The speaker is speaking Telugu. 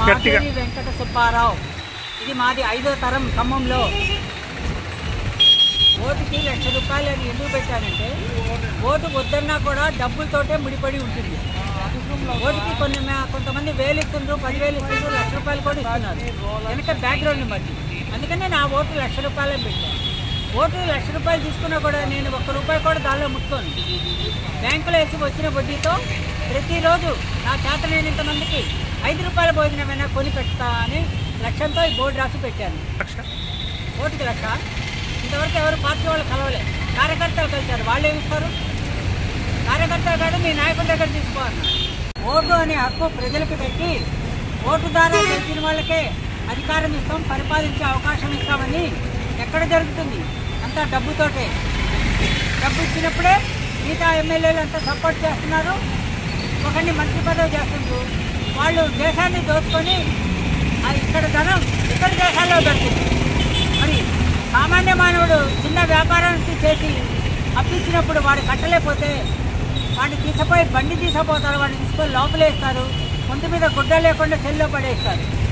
మాధురి వెంకట సుబ్బారావు. ఇది మాది 5వ తరం ఖమ్మంలో. ఓటుకి ₹1,00,000 అని ఎందుకు పెట్టానంటే ఓటు వద్దన్నా కూడా డబ్బులతోటే ముడిపడి ఉంటుంది. ఓటుకి కొంతమంది వేలు ఇస్తుండ్రు, 10,000 ఇస్తుండ్రు, ₹1,00,000 కూడా ఇస్తున్నారు వెనక బ్యాక్గ్రౌండ్ని బట్టి. అందుకనే నా ఓటు ₹1,00,000 పెట్టాను. ఓటు ₹1,00,000 తీసుకున్నా కూడా నేను ₹1 కూడా దానిలో ముట్టుకోను. బ్యాంకులో వేసి వచ్చిన వడ్డీతో ప్రతిరోజు నా చేతనైనంత మందికి ₹5 భోజనమైనా కొని పెడతా అని లక్ష్యంతో ఈ బోర్డు రాసి పెట్టాను. ఓటుకి 1,00,000. ఇంతవరకు ఎవరు పార్టీ వాళ్ళు కలవలే. కార్యకర్తలు కలిశారు. వాళ్ళు ఏమిస్తారు? కార్యకర్తలు కాదు, మీ నాయకుల దగ్గర తీసుకోవాలి. ఓటు అనే హక్కు ప్రజలకు పెట్టి ఓటు ద్వారా గెలిచిన వాళ్ళకే అధికారం ఇస్తాం, పరిపాలించే అవకాశం ఇస్తామని ఎక్కడ జరుగుతుంది? అంతా డబ్బుతోటే. డబ్బు ఇచ్చినప్పుడే మిగతా ఎమ్మెల్యేలు అంతా సపోర్ట్ చేస్తున్నారు. ఒకరిని మంత్రి పదవి చేస్తున్నారు. వాళ్ళు దేశాన్ని దోచుకొని ఇక్కడ ధనం ఇతర దేశాల్లో దొరికింది. మరి సామాన్య మానవుడు చిన్న వ్యాపారానికి చేసి అప్పించినప్పుడు వాడు కట్టలేకపోతే వాడిని తీసుకుపోయి బండి తీసుకుపోతారు. వాడిని తీసుకొని లోపలేస్తారు. కొంత మీద గుడ్డ లేకుండా సెల్లో పడేస్తారు.